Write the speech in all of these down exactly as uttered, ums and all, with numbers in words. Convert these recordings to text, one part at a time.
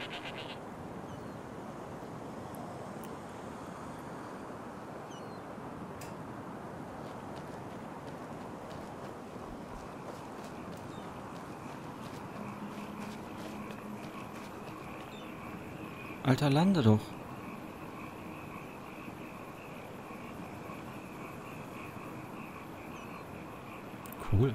Alter, lande doch. Cool.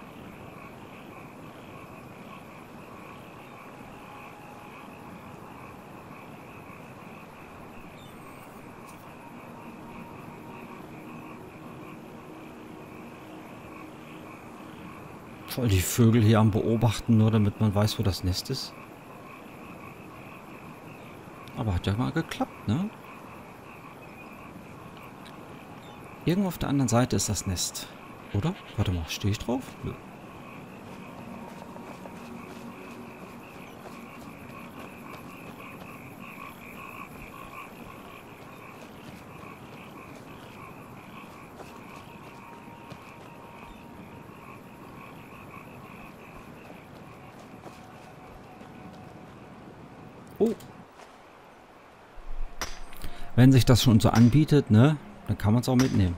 Voll die Vögel hier am Beobachten, nur damit man weiß, wo das Nest ist. Aber hat ja mal geklappt, ne? Irgendwo auf der anderen Seite ist das Nest. Oder? Warte mal, stehe ich drauf? Nö. Oh. Wenn sich das schon so anbietet, ne? Dann kann man es auch mitnehmen.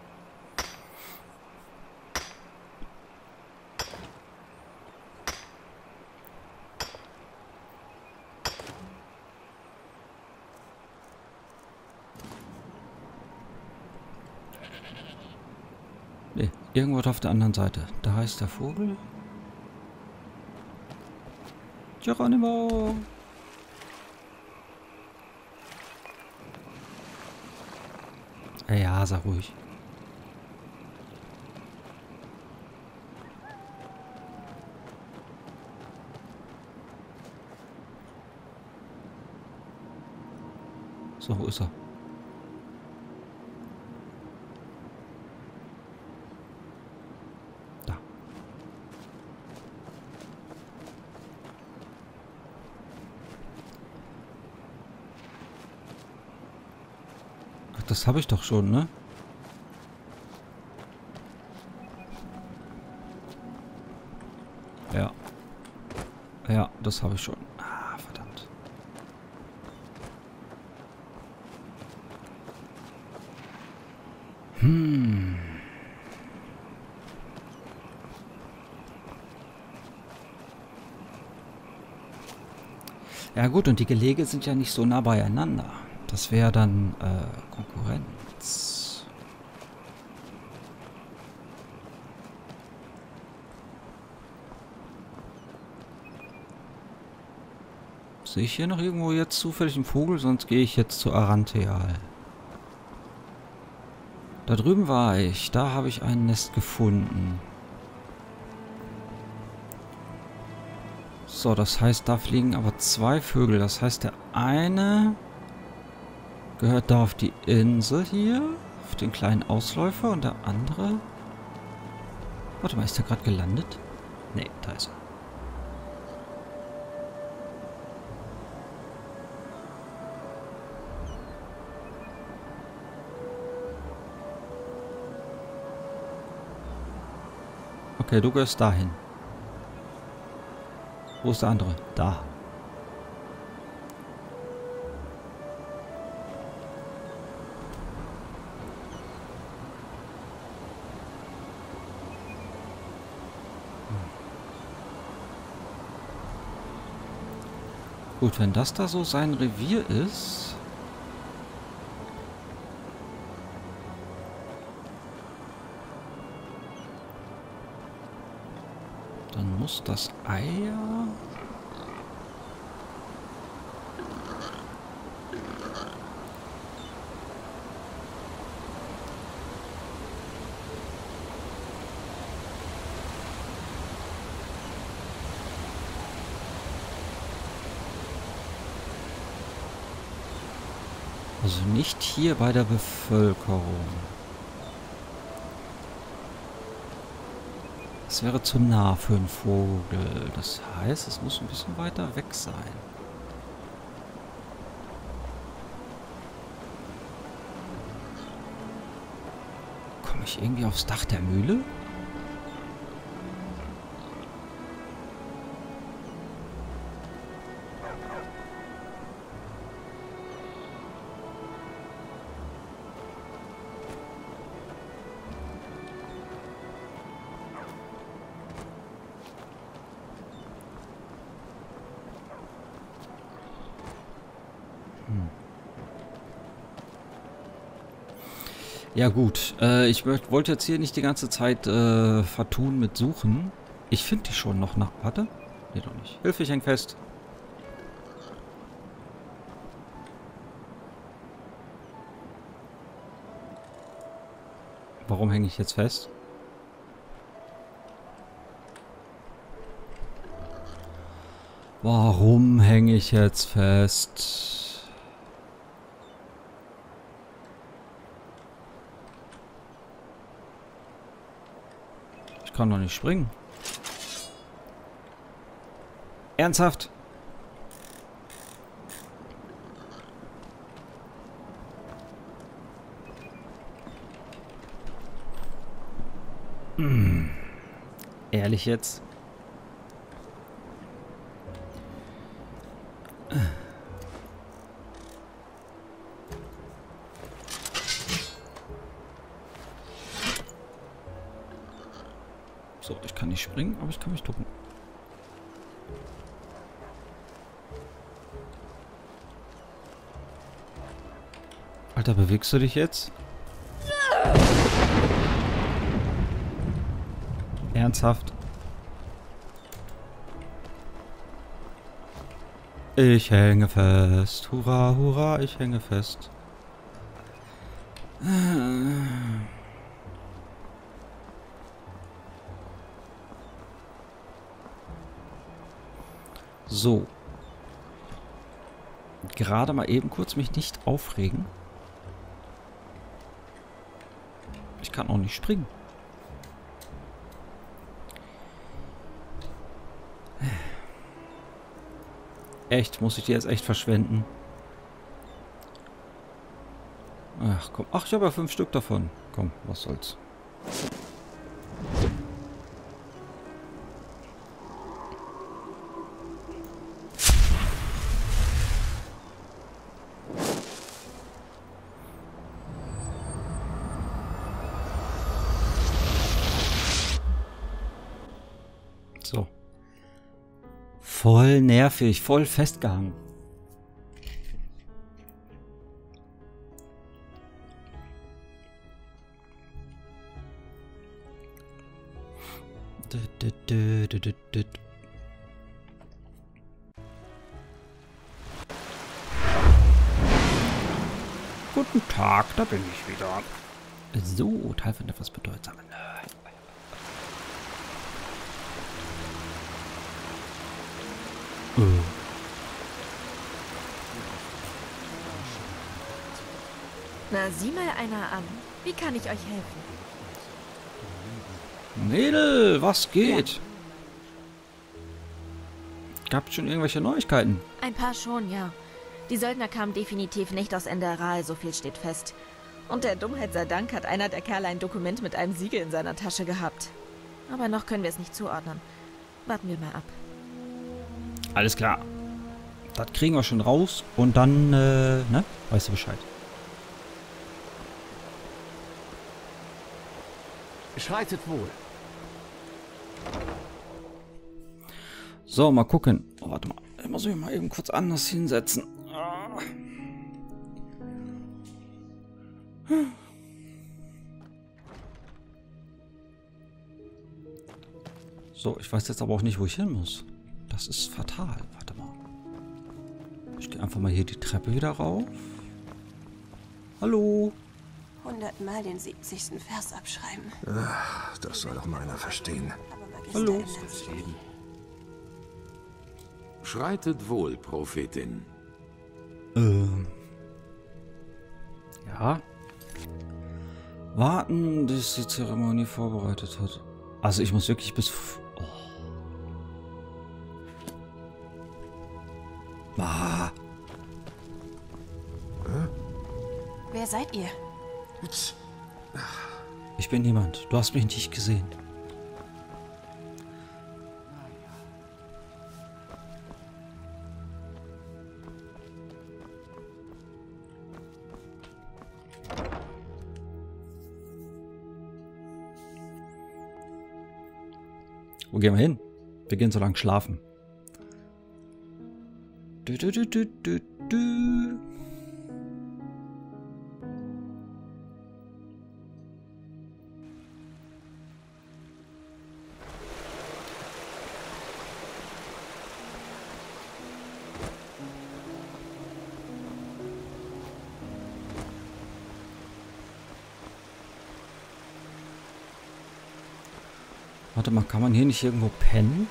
Nee, irgendwo auf der anderen Seite. Da heißt der Vogel. Geronimo! Ja, sag ruhig. So, wo ist er? Da. Ach, das habe ich doch schon, ne? Ja. Ja, das habe ich schon. Ah, verdammt. Hm. Ja gut, und die Gelege sind ja nicht so nah beieinander. Das wäre dann äh, Konkurrenz. Sehe ich hier noch irgendwo jetzt zufällig einen Vogel? Sonst gehe ich jetzt zu Arantheal. Da drüben war ich. Da habe ich ein Nest gefunden. So, das heißt, da fliegen aber zwei Vögel. Das heißt, der eine gehört da auf die Insel hier. Auf den kleinen Ausläufer. Und der andere... Warte mal, ist der gerade gelandet? Nee, da ist er. Okay, du gehörst dahin. Wo ist der andere? Da. Gut, wenn das da so sein Revier ist... Dann muss das Ei ja... Also nicht hier bei der Bevölkerung. Das wäre zu nah für einen Vogel. Das heißt, es muss ein bisschen weiter weg sein. Komme ich irgendwie aufs Dach der Mühle? Ja gut, äh, ich wollte jetzt hier nicht die ganze Zeit äh, vertun mit Suchen. Ich finde die schon noch nach... Warte? Nee, doch nicht. Hilfe, ich häng fest. Warum hänge ich jetzt fest? Warum hänge ich jetzt fest? Ich kann doch nicht springen. Ernsthaft? Hm. Ehrlich jetzt? So, ich kann nicht springen, aber ich kann mich ducken. Alter, bewegst du dich jetzt? Ernsthaft? Ich hänge fest. Hurra, hurra, ich hänge fest. So. Gerade mal eben kurz mich nicht aufregen. Ich kann auch nicht springen. Echt, muss ich die jetzt echt verschwenden? Ach komm, ach, ich habe ja fünf Stück davon. Komm, was soll's. So. Voll nervig, voll festgehangen. Dü, dü, dü, dü, dü. Guten Tag, da bin ich wieder. So, Teil von etwas Bedeutsamen. Äh. Na, sieh mal einer an. Wie kann ich euch helfen? Mädel, was geht? Gab's schon irgendwelche Neuigkeiten? Ein paar schon, ja. Die Söldner kamen definitiv nicht aus Enderal, so viel steht fest. Und der Dummheit sei Dank hat einer der Kerle ein Dokument mit einem Siegel in seiner Tasche gehabt. Aber noch können wir es nicht zuordnen. Warten wir mal ab. Alles klar. Das kriegen wir schon raus und dann, äh, ne? Weißt du Bescheid. Schreitet wohl. So, mal gucken. Oh, warte mal. Ich muss mich mal eben kurz anders hinsetzen. Ah. So, ich weiß jetzt aber auch nicht, wo ich hin muss. Das ist fatal. Warte mal. Ich gehe einfach mal hier die Treppe wieder rauf. Hallo? hundertmal den siebzigsten Vers abschreiben. Ach, das soll doch mal einer verstehen. Aber Magister Hallo? ändert sich nie. Schreitet wohl, Prophetin. Ähm. Ja. Warten, bis die Zeremonie vorbereitet hat. Also ich muss wirklich bis... Oh. Ah. Wer seid ihr? Ich bin niemand. Du hast mich nicht gesehen. Wo gehen wir hin? Wir gehen so lang schlafen. Du, du, du, du, du, du. Warte mal, kann man hier nicht irgendwo pennen?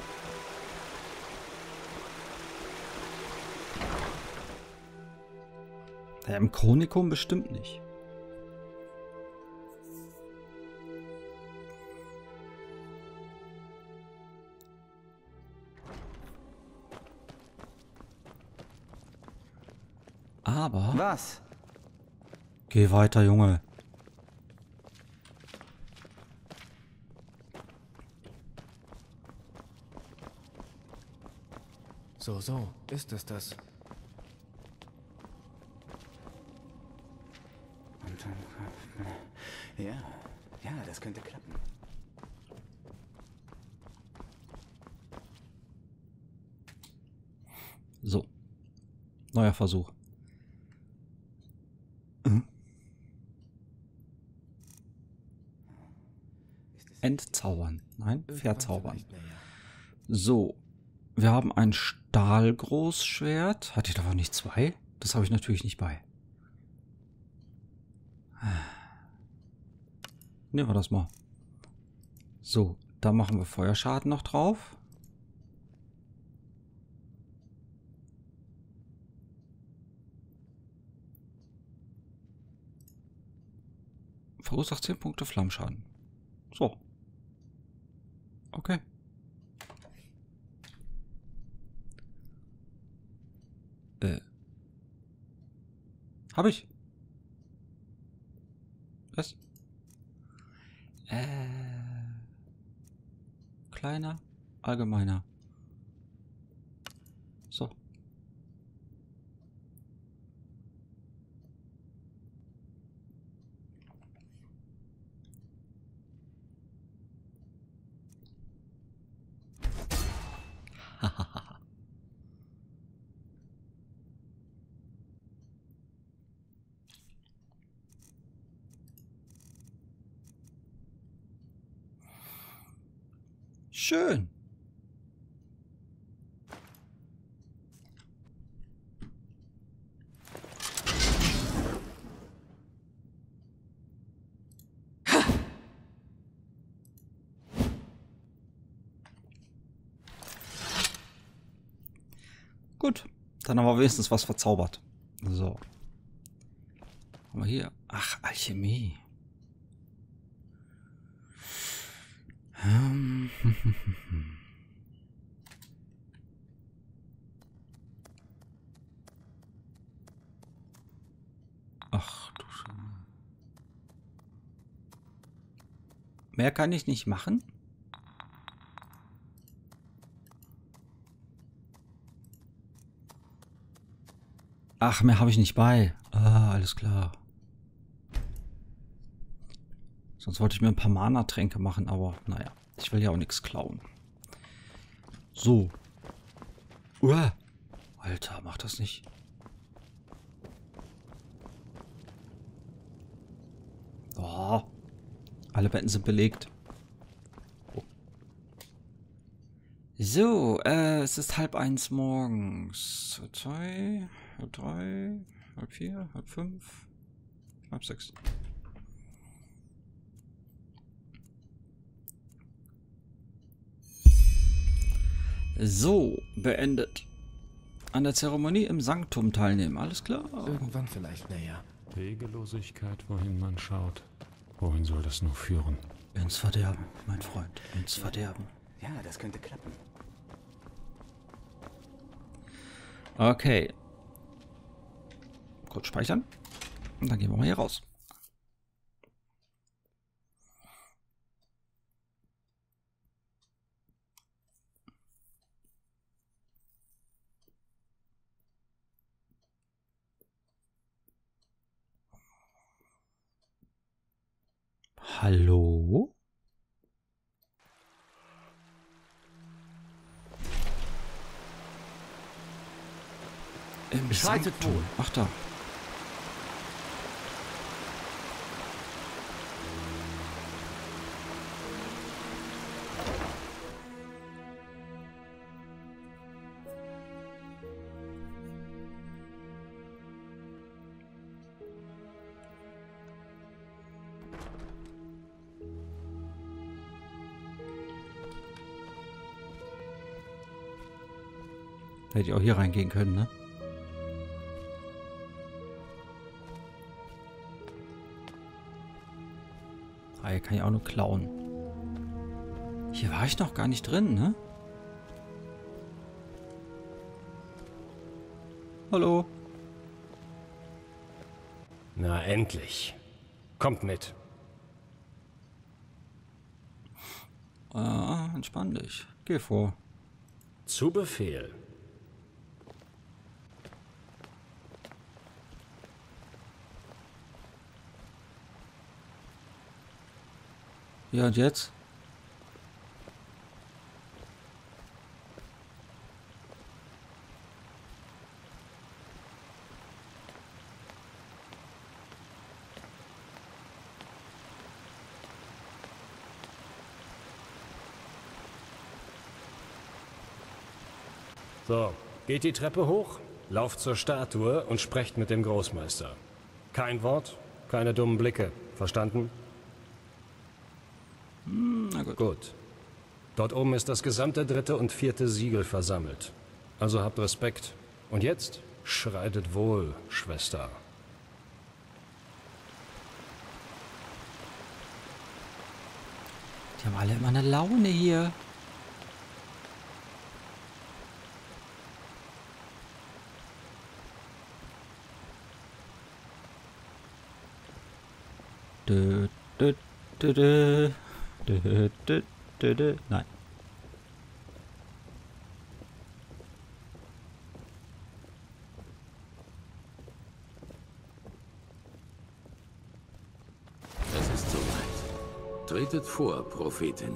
Ja, im Chronikum bestimmt nicht. Aber... Was? Geh weiter, Junge. So, so, ist es das. Und dann, äh, ja, ja, das könnte klappen. So. Neuer Versuch. Mhm. Entzaubern. Nein, verzaubern. So. Wir haben ein Stahlgroßschwert. Hatte ich davon nicht zwei? Das habe ich natürlich nicht bei. Nehmen wir das mal. So, da machen wir Feuerschaden noch drauf. Verursacht zehn Punkte Flammenschaden. So. Okay. Äh. Hab ich. Was? Äh. Kleiner, allgemeiner. So. Schön. Gut, dann haben wir wenigstens was verzaubert. So. Haben wir hier. Ach, Alchemie. Ähm. Ach du Scheiße. Mehr kann ich nicht machen? Ach, mehr habe ich nicht bei. Ah, alles klar. Sonst wollte ich mir ein paar Mana-Tränke machen, aber naja, ich will ja auch nichts klauen. So. Uah. Alter, mach das nicht. Oh. Alle Betten sind belegt. Oh. So, äh, es ist halb eins morgens. Halb zwei, halb drei, halb vier, halb fünf, halb sechs. So, beendet. An der Zeremonie im Sanktum teilnehmen, alles klar? Irgendwann vielleicht näher. Regellosigkeit, wohin man schaut. Wohin soll das nur führen? Ins Verderben, mein Freund, ins Verderben. Ja, das könnte klappen. Okay. Kurz speichern. Und dann gehen wir mal hier raus. Hallo? Im Schreitet Sanktum. wohl. Ach da. Hätte ich auch hier reingehen können, ne? Ah, hier kann ich auch nur klauen. Hier war ich noch gar nicht drin, ne? Hallo? Na, endlich. Kommt mit. Ah, entspann dich. Geh vor. Zu Befehl. Ja, und jetzt? So, geht die Treppe hoch, lauft zur Statue und sprecht mit dem Großmeister. Kein Wort, keine dummen Blicke. Verstanden? Hm, na gut. Gut. Dort oben ist das gesamte dritte und vierte Siegel versammelt. Also habt Respekt. Und jetzt schreitet wohl, Schwester. Die haben alle immer eine Laune hier. Dö, dö, dö, dö. Dö, dö, dö, dö. Nein. Es ist soweit. Tretet vor, Prophetin.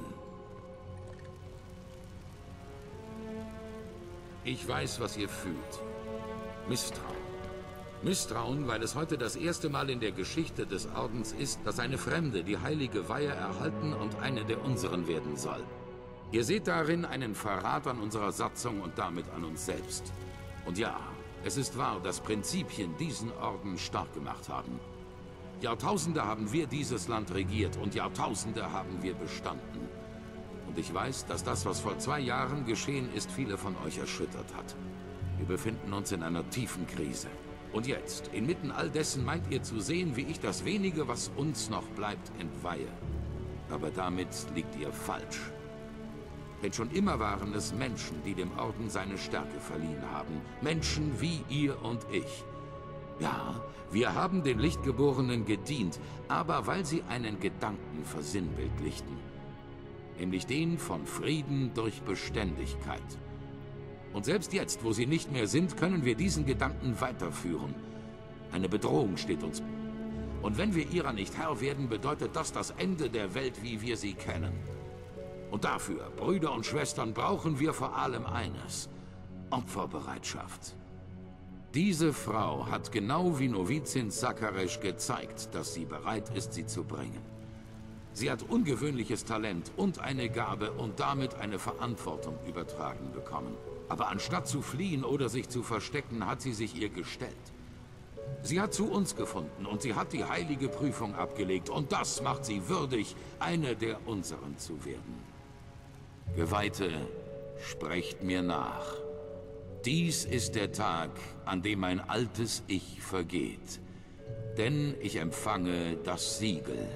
Ich weiß, was ihr fühlt. Misstrauen. Misstrauen, weil es heute das erste Mal in der Geschichte des Ordens ist, dass eine Fremde die heilige Weihe erhalten und eine der unseren werden soll. Ihr seht darin einen Verrat an unserer Satzung und damit an uns selbst. Und ja, es ist wahr, dass Prinzipien diesen Orden stark gemacht haben. Jahrtausende haben wir dieses Land regiert und Jahrtausende haben wir bestanden. Und ich weiß, dass das, was vor zwei Jahren geschehen ist, viele von euch erschüttert hat. Wir befinden uns in einer tiefen Krise. Und jetzt, inmitten all dessen, meint ihr zu sehen, wie ich das wenige, was uns noch bleibt, entweihe. Aber damit liegt ihr falsch. Denn schon immer waren es Menschen, die dem Orden seine Stärke verliehen haben. Menschen wie ihr und ich. Ja, wir haben den Lichtgeborenen gedient, aber weil sie einen Gedanken versinnbildlichten. Nämlich den von Frieden durch Beständigkeit. Und selbst jetzt, wo sie nicht mehr sind, können wir diesen Gedanken weiterführen. Eine Bedrohung steht uns. Und wenn wir ihrer nicht Herr werden, bedeutet das das Ende der Welt, wie wir sie kennen. Und dafür, Brüder und Schwestern, brauchen wir vor allem eines: Opferbereitschaft. Diese Frau hat genau wie Novizin Sakaresh gezeigt, dass sie bereit ist, sie zu bringen. Sie hat ungewöhnliches Talent und eine Gabe und damit eine Verantwortung übertragen bekommen. Aber anstatt zu fliehen oder sich zu verstecken, hat sie sich ihr gestellt. Sie hat zu uns gefunden und sie hat die heilige Prüfung abgelegt. Und das macht sie würdig, eine der unseren zu werden. Geweihte, sprecht mir nach. Dies ist der Tag, an dem mein altes Ich vergeht. Denn ich empfange das Siegel.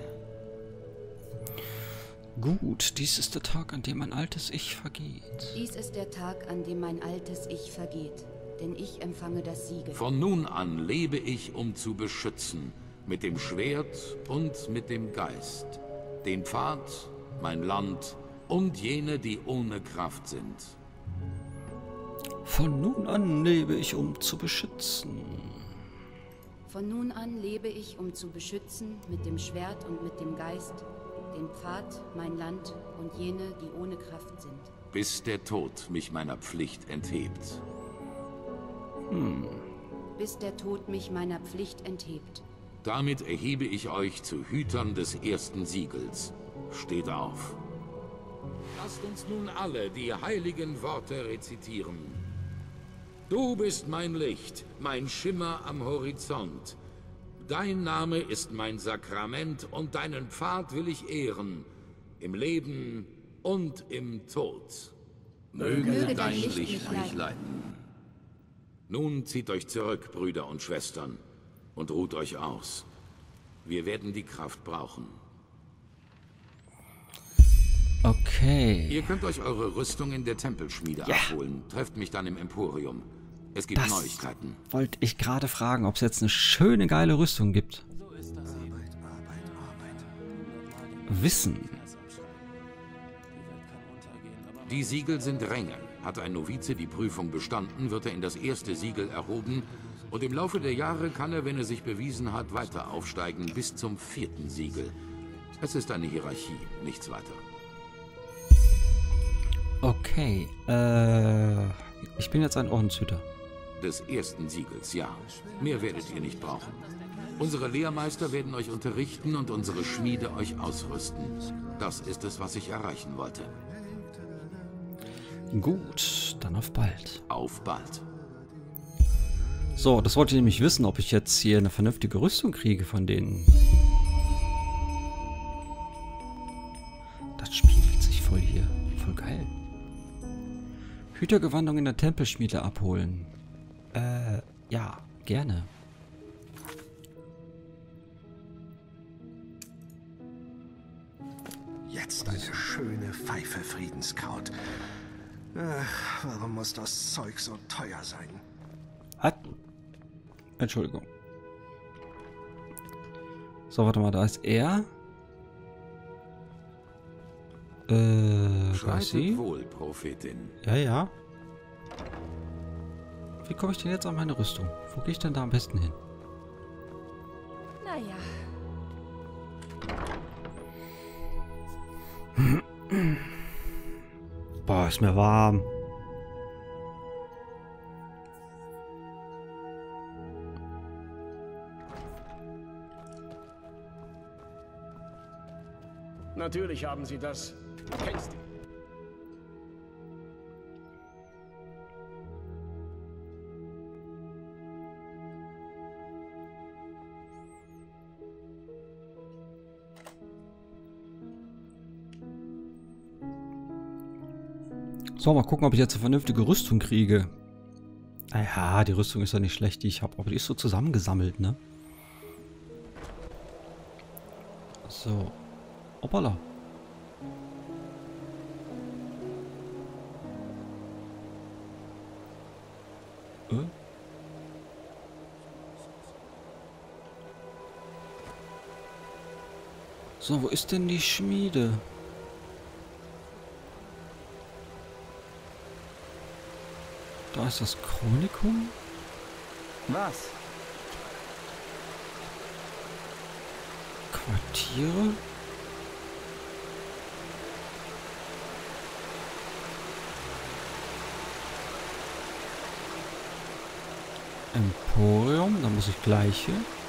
Gut, dies ist der Tag, an dem mein altes Ich vergeht. Dies ist der Tag, an dem mein altes Ich vergeht, denn ich empfange das Siegel. Von nun an lebe ich, um zu beschützen, mit dem Schwert und mit dem Geist. Den Pfad, mein Land und jene, die ohne Kraft sind. Von nun an lebe ich, um zu beschützen. Von nun an lebe ich, um zu beschützen, mit dem Schwert und mit dem Geist, den Pfad, mein Land und jene, die ohne Kraft sind. Bis der Tod mich meiner Pflicht enthebt. Hm. Bis der Tod mich meiner Pflicht enthebt. Damit erhebe ich euch zu Hütern des ersten Siegels. Steht auf. Lasst uns nun alle die heiligen Worte rezitieren. Du bist mein Licht, mein Schimmer am Horizont. Dein Name ist mein Sakrament und deinen Pfad will ich ehren, im Leben und im Tod. Möge, Möge dein Licht, Licht mich leiten. Nun zieht euch zurück, Brüder und Schwestern, und ruht euch aus. Wir werden die Kraft brauchen. Okay. Ihr könnt euch eure Rüstung in der Tempelschmiede Ja. abholen. Trefft mich dann im Emporium. Es gibt Das Neuigkeiten. wollte ich gerade fragen, ob es jetzt eine schöne, geile Rüstung gibt. Wissen. Die Siegel sind Ränge. Hat ein Novize die Prüfung bestanden, wird er in das erste Siegel erhoben und im Laufe der Jahre kann er, wenn er sich bewiesen hat, weiter aufsteigen bis zum vierten Siegel. Es ist eine Hierarchie, nichts weiter. Okay, äh, ich bin jetzt ein Ordenshüter. Des ersten Siegels, ja. Mehr werdet ihr nicht brauchen. Unsere Lehrmeister werden euch unterrichten und unsere Schmiede euch ausrüsten. Das ist es, was ich erreichen wollte. Gut, dann auf bald. Auf bald. So, das wollte ich nämlich wissen, ob ich jetzt hier eine vernünftige Rüstung kriege von denen. Das spiegelt sich voll hier. Voll geil. Hütergewandung in der Tempelschmiede abholen. Äh, ja, gerne. Jetzt eine schöne Pfeife Friedenskraut. Ach, warum muss das Zeug so teuer sein? Hat. Entschuldigung. So, warte mal, da ist er. Äh, da ist Schreitet sie. wohl, Prophetin. Ja, ja. Wie komme ich denn jetzt an meine Rüstung? Wo gehe ich denn da am besten hin? Naja. Boah, ist mir warm. Natürlich haben sie das. Du kennst ihn. So, mal gucken, ob ich jetzt eine vernünftige Rüstung kriege. Naja, die Rüstung ist ja nicht schlecht, die ich habe, aber die ist so zusammengesammelt, ne? So. Hoppala. Äh? So, wo ist denn die Schmiede? Da ist das Chronikum. Was? Quartiere. Emporium, da muss ich gleich hin.